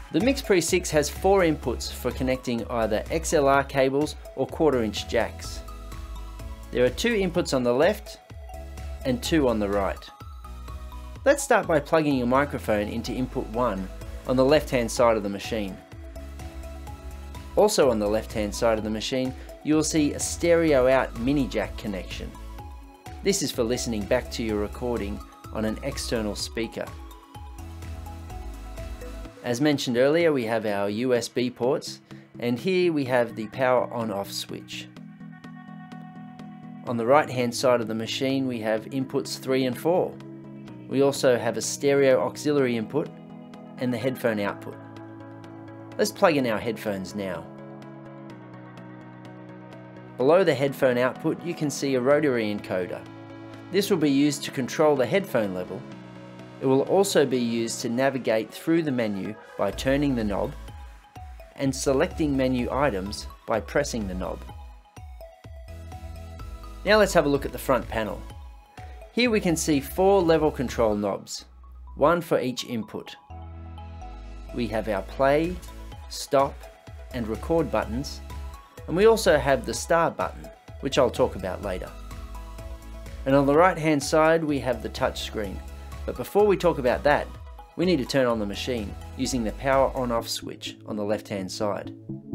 The MixPre6 has 4 inputs for connecting either XLR cables or 1/4-inch jacks. There are 2 inputs on the left and 2 on the right. Let's start by plugging your microphone into input 1 on the left-hand side of the machine. Also on the left-hand side of the machine, you will see a stereo out mini jack connection. This is for listening back to your recording on an external speaker. As mentioned earlier, we have our USB ports, and here we have the power on-off switch. On the right-hand side of the machine, we have inputs 3 and 4. We also have a stereo auxiliary input and the headphone output. Let's plug in our headphones now. Below the headphone output, you can see a rotary encoder. This will be used to control the headphone level. It will also be used to navigate through the menu by turning the knob and selecting menu items by pressing the knob. Now let's have a look at the front panel. Here we can see 4 level control knobs, 1 for each input. We have our play, stop and record buttons, and we also have the start button, which I'll talk about later. And on the right hand side we have the touch screen. But before we talk about that, we need to turn on the machine using the power on-off switch on the left-hand side.